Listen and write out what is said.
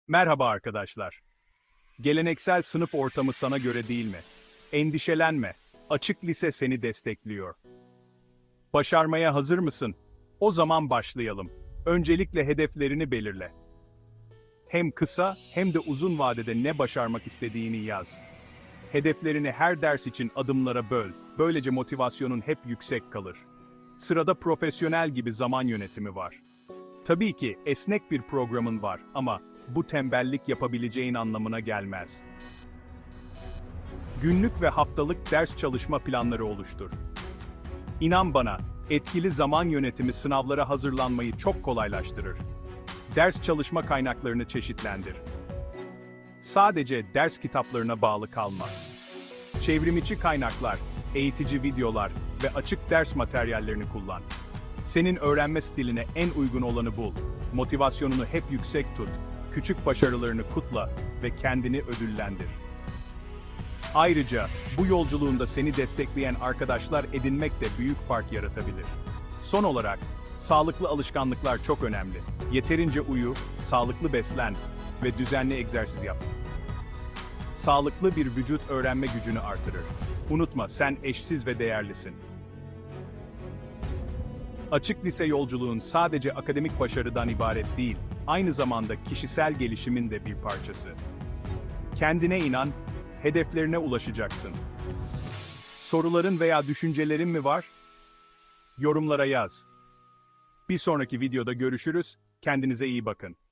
Merhaba arkadaşlar. Geleneksel sınıf ortamı sana göre değil mi? Endişelenme. Açık lise seni destekliyor. Başarmaya hazır mısın? O zaman başlayalım. Öncelikle hedeflerini belirle. Hem kısa hem de uzun vadede ne başarmak istediğini yaz. Hedeflerini her ders için adımlara böl. Böylece motivasyonun hep yüksek kalır. Sırada profesyonel gibi zaman yönetimi var. Tabii ki esnek bir programın var ama bu tembellik yapabileceğin anlamına gelmez. Günlük ve haftalık ders çalışma planları oluştur. İnan bana, etkili zaman yönetimi sınavlara hazırlanmayı çok kolaylaştırır. Ders çalışma kaynaklarını çeşitlendir. Sadece ders kitaplarına bağlı kalma. Çevrimiçi kaynaklar, eğitici videolar ve açık ders materyallerini kullan. Senin öğrenme stiline en uygun olanı bul. Motivasyonunu hep yüksek tut. Küçük başarılarını kutla ve kendini ödüllendir. Ayrıca bu yolculuğunda seni destekleyen arkadaşlar edinmek de büyük fark yaratabilir. Son olarak, sağlıklı alışkanlıklar çok önemli. Yeterince uyu, sağlıklı beslen ve düzenli egzersiz yap. Sağlıklı bir vücut öğrenme gücünü artırır. Unutma, sen eşsiz ve değerlisin. Açık lise yolculuğun sadece akademik başarıdan ibaret değil, aynı zamanda kişisel gelişimin de bir parçası. Kendine inan, hedeflerine ulaşacaksın. Soruların veya düşüncelerin mi var? Yorumlara yaz. Bir sonraki videoda görüşürüz, kendinize iyi bakın.